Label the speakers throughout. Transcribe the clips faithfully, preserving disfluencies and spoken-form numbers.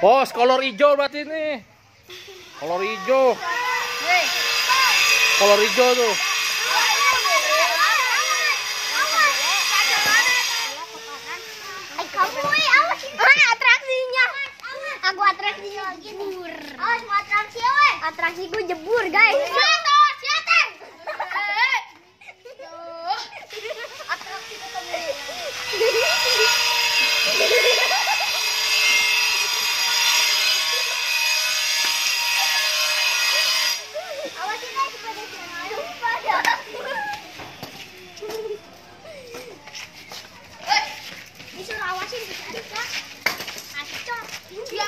Speaker 1: Oh, kolor hijau berarti ini. Kolor hijau. Kolor hijau tuh.
Speaker 2: Atraksinya. Aku atraksinya jebur. Oh, semua atraksi weh. Atraksi gue jebur, guys. Satu, siatan. Atraksi ketemu. Awasin aja pada sana. Pada. Eh, disuruh awasin bisa. Acok. Ya.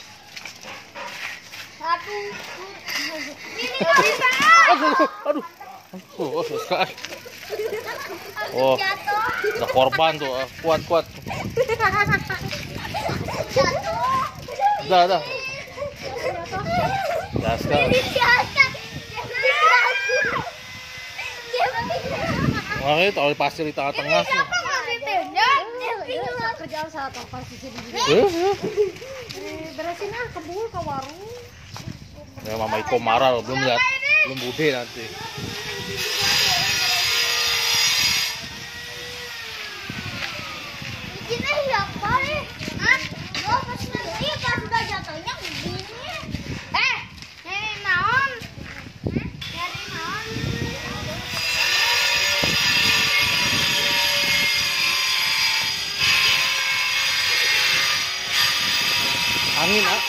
Speaker 2: Satu. Ini nggak bisa.
Speaker 1: Aduh, aduh. Oh, sekali. Oh, ada korban tuh. Kuat, kuat. Udah, udah. Ya, sekali. Wah, ini tahu pasir di tengah-tengah.
Speaker 2: Kerjaan salah tahu posisi di sini. Beresin ah kebul ke warung.
Speaker 1: Ya, Mama Iko marah loh, belum lihat, belum bude nanti.
Speaker 2: Ini ya kali. Hah? Gua pas nanti pas udah jatuhnya begini. Eh, nyari naon? Nyari naon?
Speaker 1: Angin, ah.